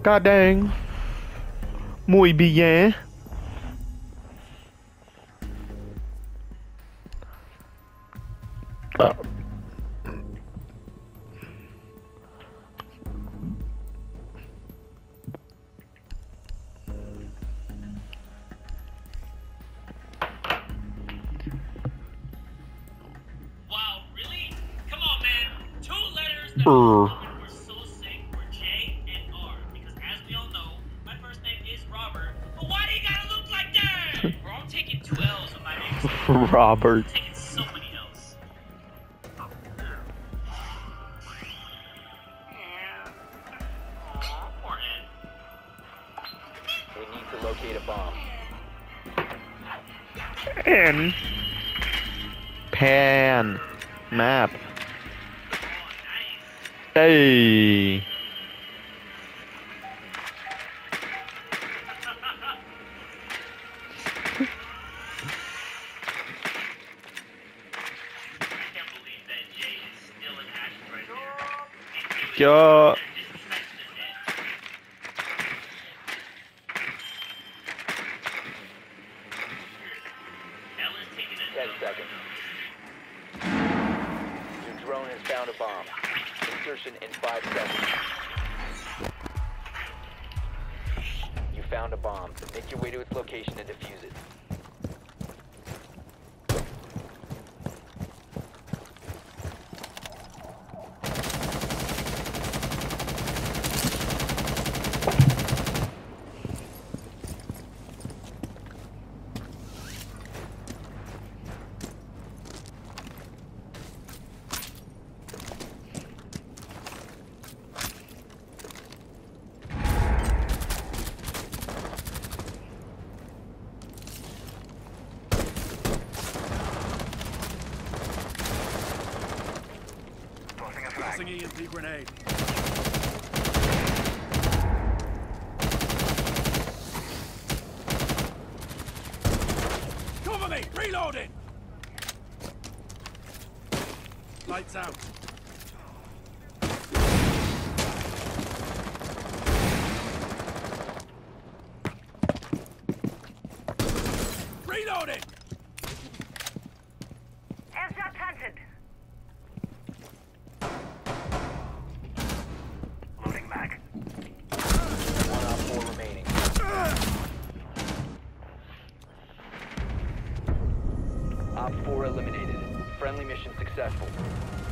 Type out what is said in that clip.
God dang. Muy bien. Wow, really? Come on, man. 2 letters that Brr. were so sick were J and R. Because as we all know, my first name is Robert. But why do you gotta look like that? Bro, I'm taking 2 L's with my name. Robert. I'm taking so many L's. Aw, poor Ed. We need to locate a bomb. And pan map. Oh, nice. Hey. I can't believe that Jay is still in action right there. Yo. Disrespect to the dead. Ella's taking a 10 dump. seconds. Your drone has found a bomb. Insertion in 5 seconds. You found a bomb. Make your way to its location and defuse it. Tossing EMP grenade. Cover me! Reloading! Lights out. Reloading! Airshot planted. Loading mag. 1 op 4 remaining. Op 4 eliminated. Friendly mission successful.